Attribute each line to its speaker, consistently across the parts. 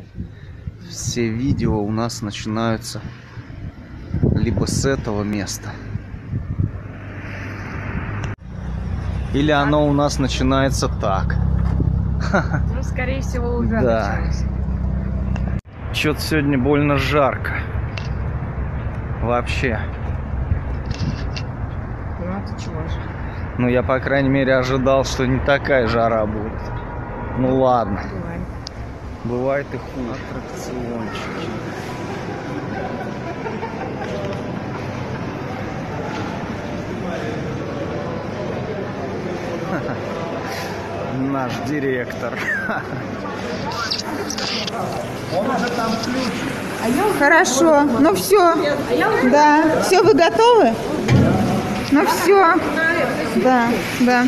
Speaker 1: все видео у нас начинаются либо с этого места, или оно у нас начинается так.
Speaker 2: Ну, скорее всего, уже
Speaker 1: Да.
Speaker 2: началось.
Speaker 1: Что-то сегодня больно жарко. Вообще.
Speaker 2: Ну, а ты чего же?
Speaker 1: Ну, я, по крайней мере, ожидал, что не такая жара будет. Ну, ладно.
Speaker 2: Бывает.
Speaker 1: Бывает и хуже. Аттракциончики. Наш директор. Он уже там ключ.
Speaker 3: Хорошо, ну все. Да, все, вы готовы? Ну все. Да, да.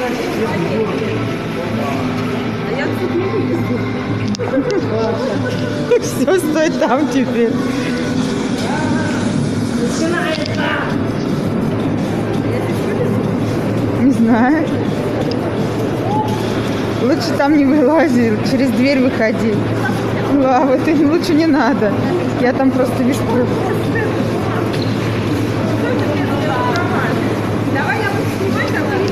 Speaker 3: Все, стой там теперь. Не знаю. Лучше там не вылази, через дверь выходи. А вот это лучше не надо. Я там просто вижу.
Speaker 2: Давай я буду снимать, а вы...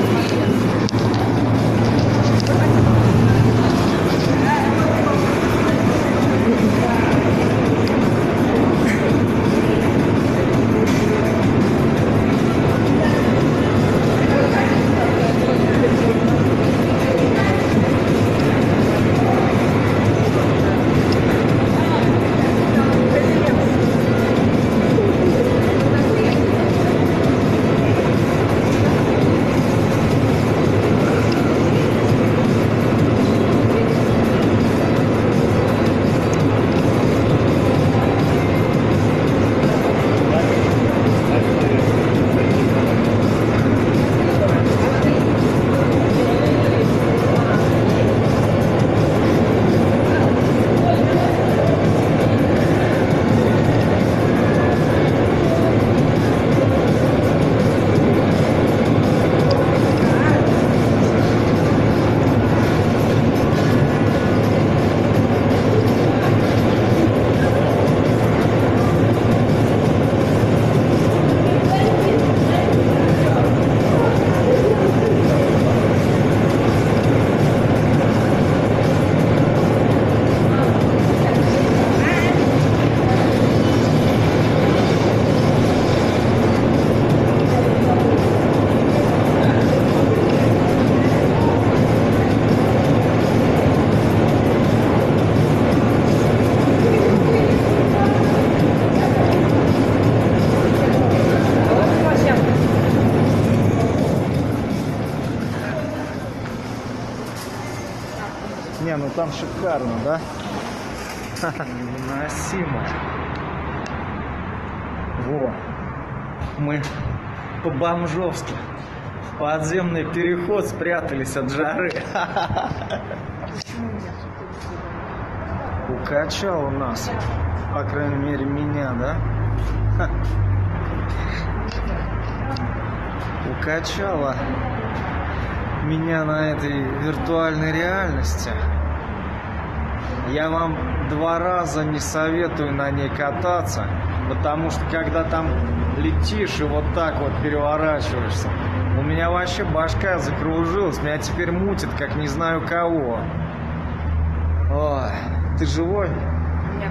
Speaker 1: Не, ну там шикарно, да? Невыносимо. Во. Мы по-бомжовски в подземный переход спрятались от жары. Укачал у нас. По крайней мере, меня, да? Укачало меня на этой виртуальной реальности. Я вам 2 раза не советую на ней кататься, потому что когда там летишь и вот так вот переворачиваешься, у меня вообще башка закружилась, меня теперь мутит, как не знаю кого. Ой, ты живой?
Speaker 2: Нет.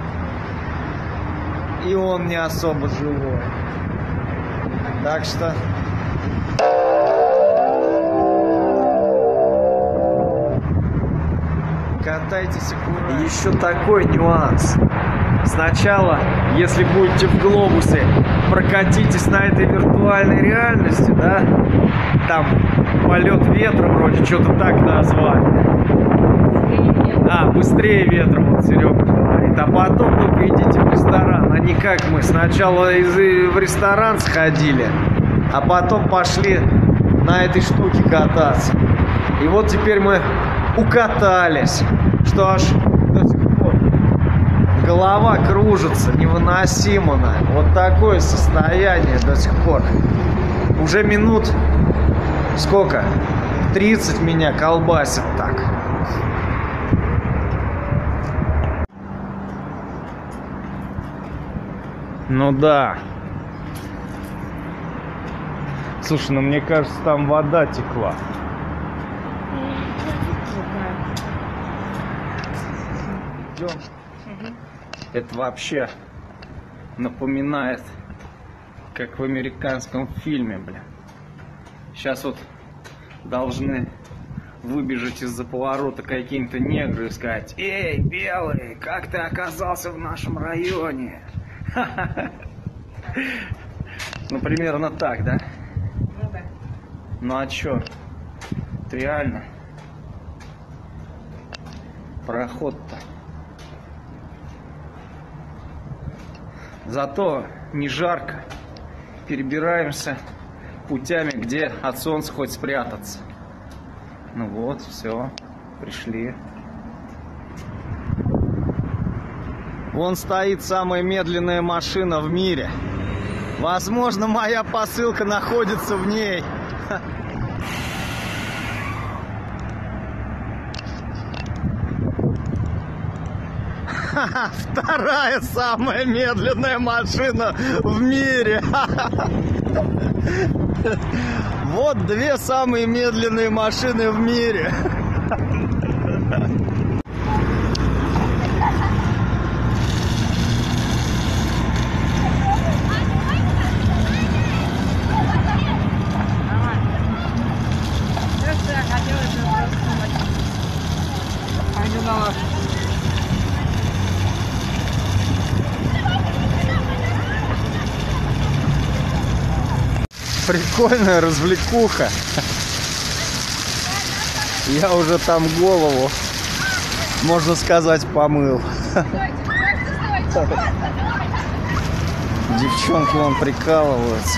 Speaker 1: И он не особо живой. Так что... катайтесь аккуратно. Еще такой нюанс. Сначала, если будете в глобусе, прокатитесь на этой виртуальной реальности, да? Там полет ветра вроде, что-то так назвали. Быстрее ветром, вот Серега говорит. А потом только идите в ресторан. А не как мы. Сначала в ресторан сходили, а потом пошли на этой штуке кататься. И вот теперь мы укатались, что аж до сих пор голова кружится, невыносимо. Вот такое состояние до сих пор. Уже минут сколько? 30 меня колбасит так. Ну да. Слушай, ну мне кажется, там вода текла. Идем. Это вообще напоминает, как в американском фильме, блин. Сейчас вот должны выбежать из-за поворота какие-то негры и сказать: «Эй, белый, как ты оказался в нашем районе?» Ну, примерно так, да?
Speaker 2: Ну да.
Speaker 1: Ну а чё? Это реально. Проход-то. Зато не жарко. Перебираемся путями, где от солнца хоть спрятаться. Ну вот, все, пришли. Вон стоит самая медленная машина в мире. Возможно, моя посылка находится в ней. Вторая самая медленная машина в мире. Вот две самые медленные машины в мире.
Speaker 2: Просто я хотела это просто снимать. Пойду на лавку.
Speaker 1: Прикольная развлекуха. Я уже там голову, можно сказать, помыл. Девчонки вон прикалываются.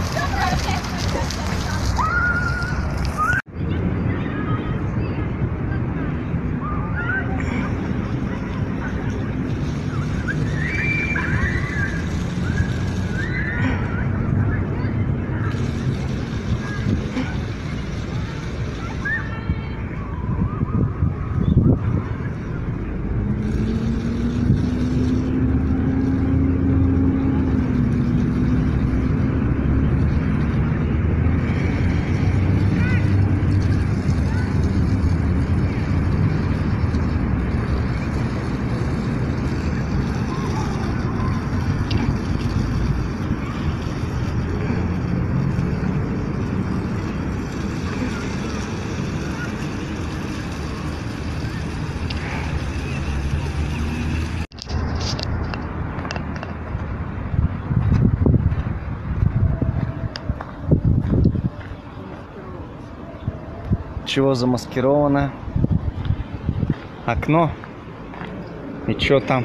Speaker 1: Чего замаскировано? Окно. И что там?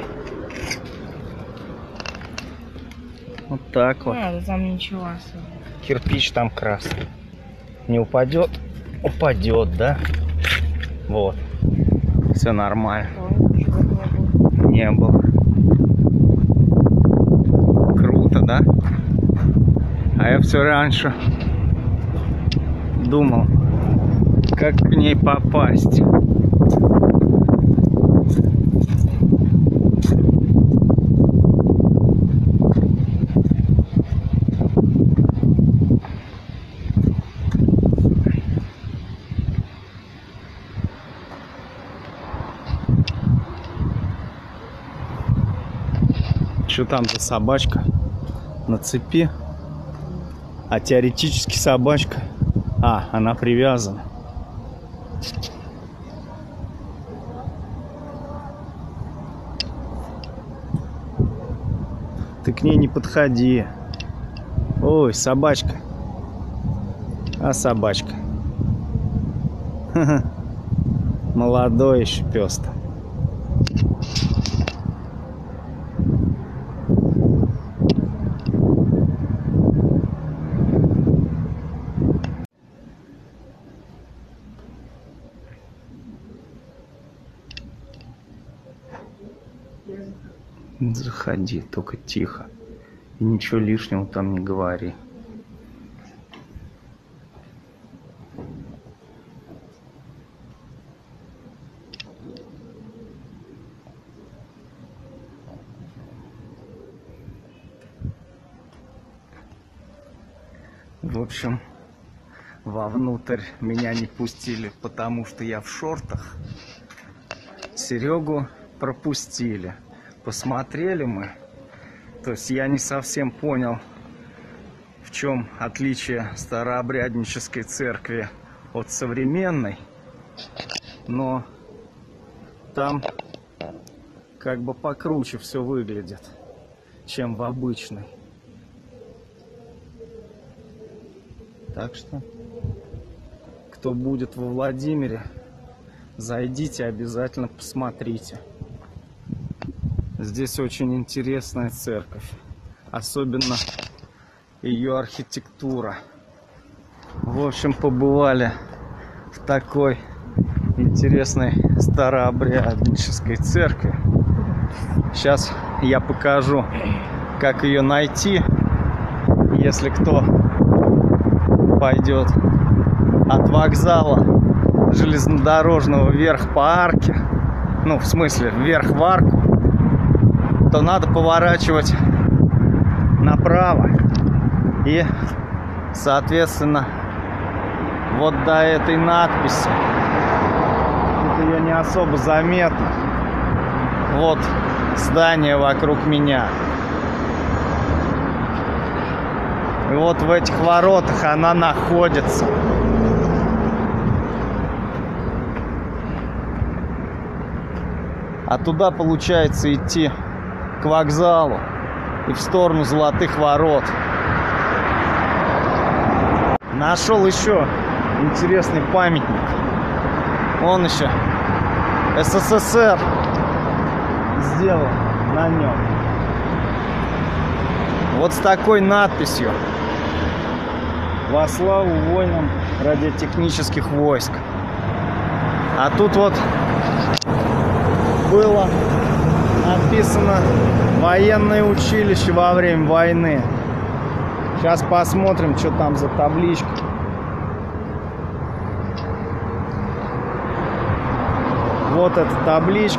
Speaker 1: Вот так вот.
Speaker 2: Да там ничего особо.
Speaker 1: Кирпич там красный. Не упадет? Упадет, да? Вот. Все нормально. Не было. Круто, да? А я все раньше думал, как к ней попасть. Что там за собачка на цепи? А теоретически собачка. А, она привязана. Ты к ней не подходи. Ой, собачка. А собачка. Молодой еще пес-то. Заходи, только тихо. И ничего лишнего там не говори. В общем, вовнутрь меня не пустили, потому что я в шортах. Серегу пропустили. Посмотрели мы. То есть я не совсем понял, в чем отличие старообряднической церкви от современной. Но там как бы покруче все выглядит, чем в обычной. Так что, кто будет во Владимире, зайдите, обязательно посмотрите. Здесь очень интересная церковь, особенно ее архитектура. В общем, побывали в такой интересной старообряднической церкви. Сейчас я покажу, как ее найти, если кто пойдет от вокзала железнодорожного вверх по арке, ну, в смысле, вверх в арку, то надо поворачивать направо и, соответственно, вот до этой надписи. Тут ее не особо заметно. Вот здание вокруг меня. И вот в этих воротах она находится. А туда получается идти к вокзалу и в сторону Золотых ворот. Нашел еще интересный памятник. Он еще СССР сделал на нем. Вот с такой надписью: «Во славу воинам радиотехнических войск». А тут вот было написано «Военное училище во время войны». Сейчас посмотрим, что там за табличка. Вот эта табличка.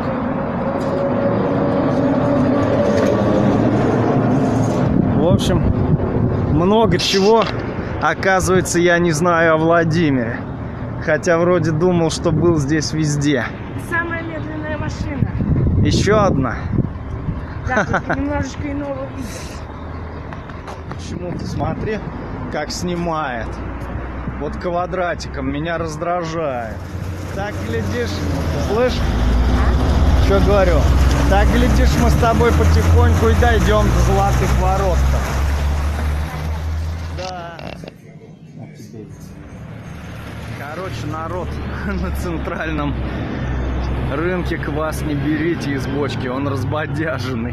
Speaker 1: В общем, много чего, оказывается, я не знаю о Владимире. Хотя вроде думал, что был здесь везде.
Speaker 2: Самая медленная машина.
Speaker 1: Еще одна.
Speaker 2: Да, тут немножечко иного вида.
Speaker 1: Почему-то смотри, как снимает. Вот квадратиком меня раздражает. Так глядишь, слышь, что говорю? Так глядишь, мы с тобой потихоньку и дойдем до Золотых ворот-то. Да. Короче, народ, на центральном рынке квас не берите из бочки, он разбодяженный.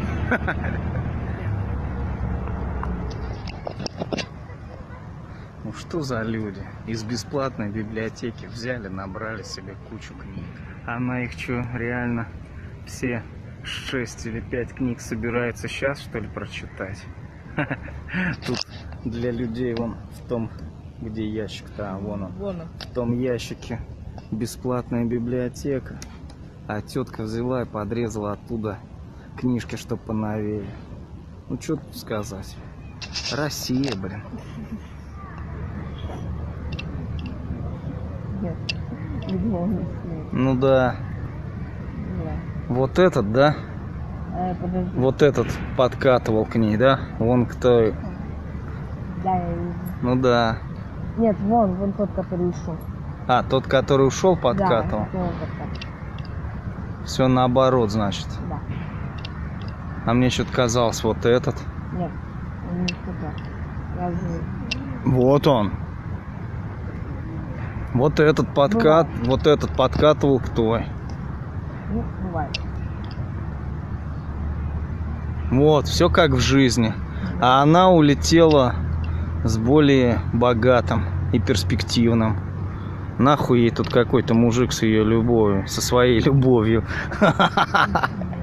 Speaker 1: Ну что за люди? Из бесплатной библиотеки взяли, набрали себе кучу книг. А на их что, реально все 6 или 5 книг собирается сейчас, что ли, прочитать? Тут для людей вон в том, где ящик-то, вон он. В том ящике бесплатная библиотека. А тетка взяла и подрезала оттуда книжки, чтоб поновее. Ну что тут сказать? Россия, блин. Ну да. Вот этот, да? Вот этот подкатывал к ней, да? Вон кто.
Speaker 2: Да.
Speaker 1: Ну да.
Speaker 2: Нет, вон тот, который ушел.
Speaker 1: А, тот, который ушел, подкатывал.
Speaker 2: Да,
Speaker 1: все наоборот, значит.
Speaker 2: да.
Speaker 1: А мне что-то казалось, вот этот.
Speaker 2: Нет, он не туда. Я же...
Speaker 1: Вот он. Вот этот подкат, вот этот подкатывал к той.
Speaker 2: Ну, бывает.
Speaker 1: Вот, все как в жизни. А она улетела с более богатым и перспективным. Нахуй ей тут какой-то мужик с ее любовью, со своей любовью.